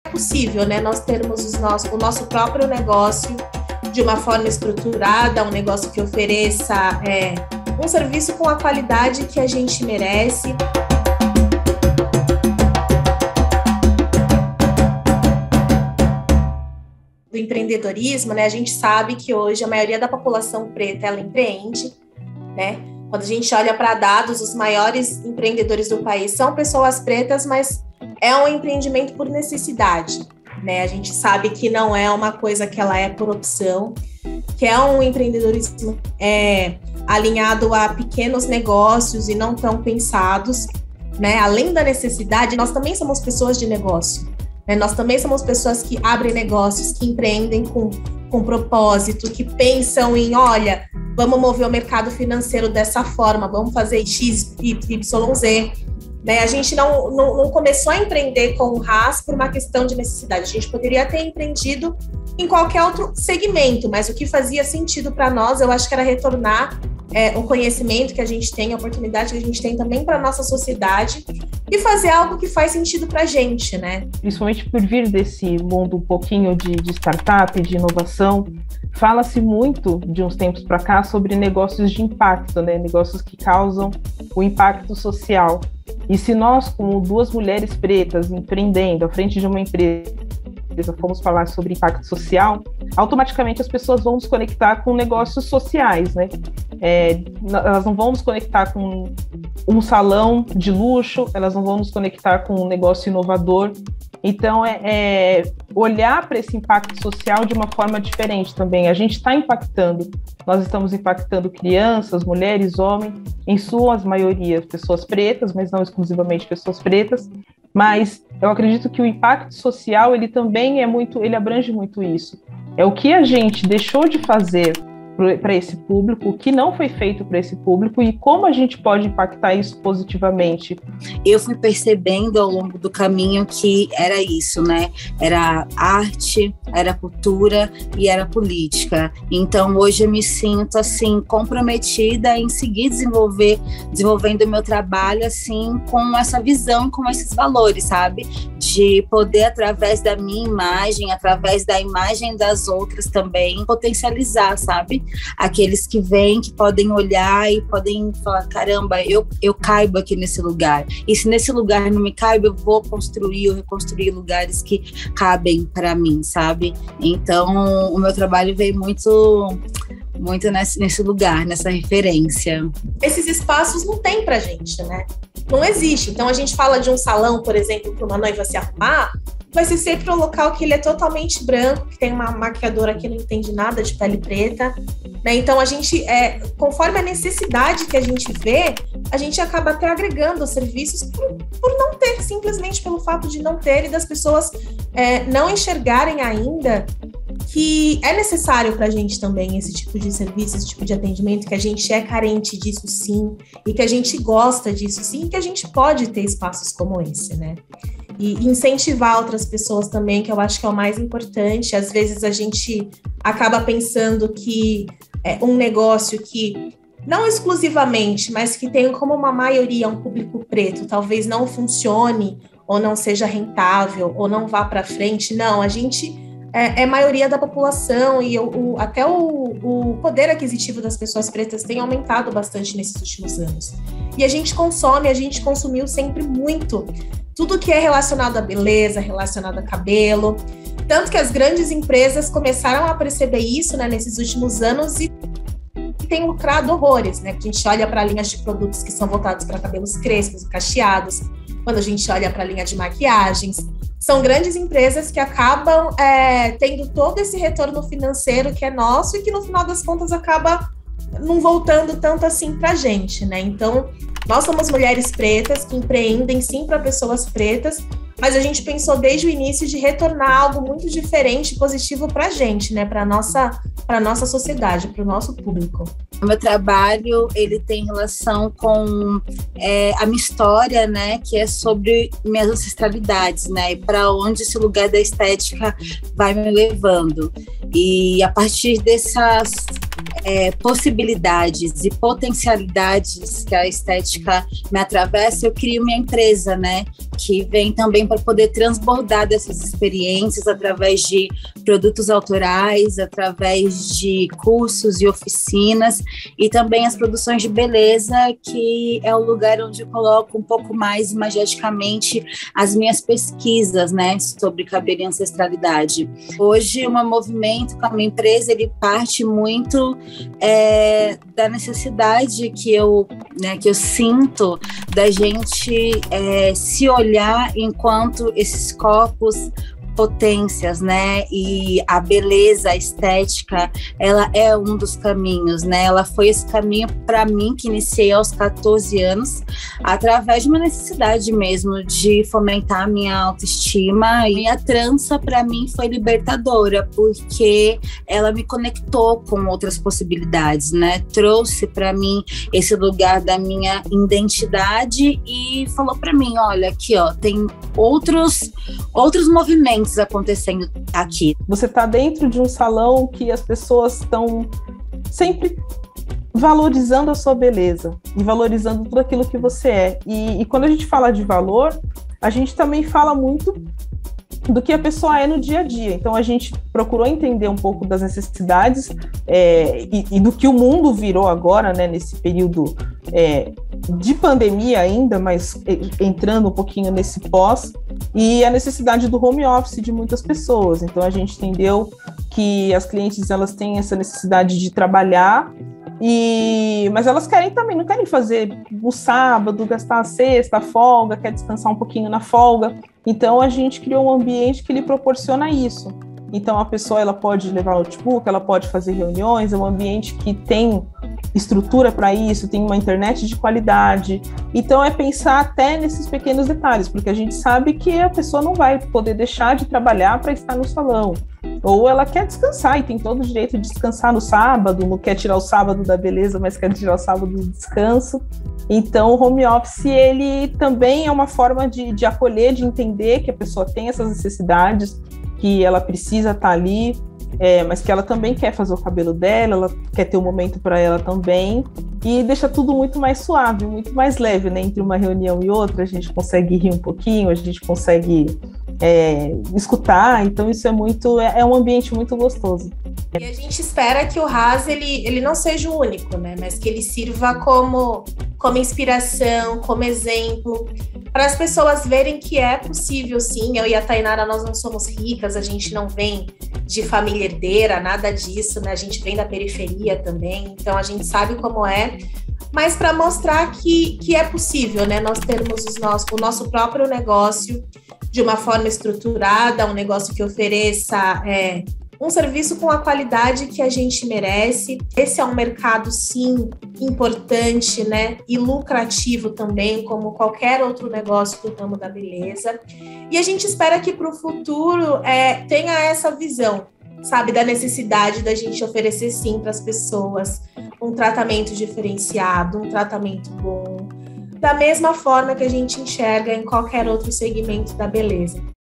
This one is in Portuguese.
possível, né, nós termos o nosso próprio negócio de uma forma estruturada, um negócio que ofereça um serviço com a qualidade que a gente merece. Do empreendedorismo, né, a gente sabe que hoje a maioria da população preta, ela empreende, né? Quando a gente olha para dados, os maiores empreendedores do país são pessoas pretas, mas é um empreendimento por necessidade, né? A gente sabe que não é uma coisa que ela é por opção, que é um empreendedorismo alinhado a pequenos negócios e não tão pensados, né? Além da necessidade, nós também somos pessoas de negócio, né? Nós também somos pessoas que abrem negócios, que empreendem com propósito, que pensam em, olha, vamos mover o mercado financeiro dessa forma, vamos fazer X, Y, Z. Né? A gente não começou a empreender com o RAS por uma questão de necessidade. A gente poderia ter empreendido em qualquer outro segmento, mas o que fazia sentido para nós, eu acho que era retornar o conhecimento que a gente tem, a oportunidade que a gente tem também para a nossa sociedade e fazer algo que faz sentido para a gente, né? Principalmente por vir desse mundo um pouquinho de startup, de inovação, fala-se muito de uns tempos para cá sobre negócios de impacto, né? Negócios que causam o impacto social. E se nós, como duas mulheres pretas empreendendo à frente de uma empresa, fomos falar sobre impacto social, automaticamente as pessoas vão nos conectar com negócios sociais, né? Elas não vão nos conectar com um salão de luxo, elas não vão nos conectar com um negócio inovador. Então, olhar para esse impacto social de uma forma diferente também. A gente está impactando, nós estamos impactando crianças, mulheres, homens, em sua maioria pessoas pretas, mas não exclusivamente pessoas pretas. Mas eu acredito que o impacto social, ele também ele abrange muito isso. É o que a gente deixou de fazer para esse público, o que não foi feito para esse público e como a gente pode impactar isso positivamente. Eu fui percebendo ao longo do caminho que era isso, né? Era arte, era cultura e era política. Então, hoje eu me sinto, assim, comprometida em seguir desenvolvendo o meu trabalho, assim, com essa visão, com esses valores, sabe? De poder, através da minha imagem, através da imagem das outras também, potencializar, sabe? Aqueles que vêm, que podem olhar e podem falar, caramba, eu caibo aqui nesse lugar. E se nesse lugar não me caibo, eu vou construir ou reconstruir lugares que cabem para mim, sabe? Então, o meu trabalho veio muito nesse lugar, nessa referência. Esses espaços não tem pra gente, né? Não existe. Então, a gente fala de um salão, por exemplo, para uma noiva se arrumar, vai ser sempre um local que ele é totalmente branco, que tem uma maquiadora que não entende nada de pele preta, né? Então, a gente, conforme a necessidade que a gente vê, a gente acaba até agregando os serviços por não ter, simplesmente pelo fato de não ter e das pessoas não enxergarem ainda que é necessário para a gente também esse tipo de serviço, esse tipo de atendimento, que a gente é carente disso sim, e que a gente gosta disso sim, e que a gente pode ter espaços como esse, né? E incentivar outras pessoas também, que eu acho que é o mais importante. Às vezes a gente acaba pensando que é um negócio que, não exclusivamente, mas que tem como uma maioria um público preto, talvez não funcione, ou não seja rentável, ou não vá para frente. Não, a gente é maioria da população e até o poder aquisitivo das pessoas pretas tem aumentado bastante nesses últimos anos. E a gente consumiu sempre muito tudo que é relacionado à beleza, relacionado a cabelo, tanto que as grandes empresas começaram a perceber isso, né, nesses últimos anos e tem lucrado horrores, né? A gente olha para linhas de produtos que são voltados para cabelos crespos e cacheados, quando a gente olha para a linha de maquiagens, são grandes empresas que acabam tendo todo esse retorno financeiro que é nosso e que no final das contas acaba não voltando tanto assim para a gente, né? Então, nós somos mulheres pretas que empreendem sim para pessoas pretas, mas a gente pensou desde o início de retornar algo muito diferente e positivo para a gente, né? Para nossa sociedade, para o nosso público. O meu trabalho, ele tem relação com a minha história, né? Que é sobre minhas ancestralidades, né? E para onde esse lugar da estética vai me levando. E a partir dessas possibilidades e potencialidades que a estética me atravessa, eu crio minha empresa, né? que vem também para poder transbordar dessas experiências através de produtos autorais, através de cursos e oficinas, e também as produções de beleza, que é o lugar onde eu coloco um pouco mais imageticamente as minhas pesquisas, né, sobre cabelo e ancestralidade. Hoje, o meu movimento com a minha empresa, ele parte muito da necessidade que eu sinto da gente se olhar enquanto esses corpos potências, né? E a beleza, a estética, ela é um dos caminhos, né? Ela foi esse caminho para mim que iniciei aos 14 anos, através de uma necessidade mesmo de fomentar a minha autoestima. E a trança para mim foi libertadora, porque ela me conectou com outras possibilidades, né? Trouxe para mim esse lugar da minha identidade e falou para mim, olha, aqui, ó, tem outros movimentos acontecendo aqui. Você está dentro de um salão que as pessoas estão sempre valorizando a sua beleza e valorizando tudo aquilo que você é. E quando a gente fala de valor, a gente também fala muito do que a pessoa é no dia a dia. Então, a gente procurou entender um pouco das necessidades e do que o mundo virou agora, né, nesse período de pandemia ainda, mas entrando um pouquinho nesse pós, e a necessidade do home office de muitas pessoas. Então, a gente entendeu que as clientes, elas têm essa necessidade de trabalhar, mas elas querem também, não querem fazer no sábado, gastar a sexta, a folga, quer descansar um pouquinho na folga. Então, a gente criou um ambiente que lhe proporciona isso. Então, a pessoa, ela pode levar o notebook, ela pode fazer reuniões, é um ambiente que tem estrutura para isso, tem uma internet de qualidade. Então, é pensar até nesses pequenos detalhes, porque a gente sabe que a pessoa não vai poder deixar de trabalhar para estar no salão. Ou ela quer descansar e tem todo o direito de descansar no sábado, não quer tirar o sábado da beleza, mas quer tirar o sábado do descanso. Então, o home office, ele também é uma forma de acolher, de entender que a pessoa tem essas necessidades, que ela precisa estar ali, mas que ela também quer fazer o cabelo dela, ela quer ter um momento para ela também, e deixa tudo muito mais suave, muito mais leve, né? Entre uma reunião e outra, a gente consegue rir um pouquinho, a gente consegue escutar, então isso é um ambiente muito gostoso. E a gente espera que o RAS, ele não seja o único, né? Mas que ele sirva como inspiração, como exemplo, para as pessoas verem que é possível, sim. Eu e a Tainara, nós não somos ricas, a gente não vem de família herdeira, nada disso, né? A gente vem da periferia também, então a gente sabe como é, mas para mostrar que é possível, né? Nós termos o nosso próprio negócio de uma forma estruturada, um negócio que ofereça um serviço com a qualidade que a gente merece. Esse é um mercado, sim, importante, né, e lucrativo também, como qualquer outro negócio do ramo da beleza. E a gente espera que para o futuro tenha essa visão, sabe, da necessidade da gente oferecer, sim, para as pessoas um tratamento diferenciado, um tratamento bom, da mesma forma que a gente enxerga em qualquer outro segmento da beleza.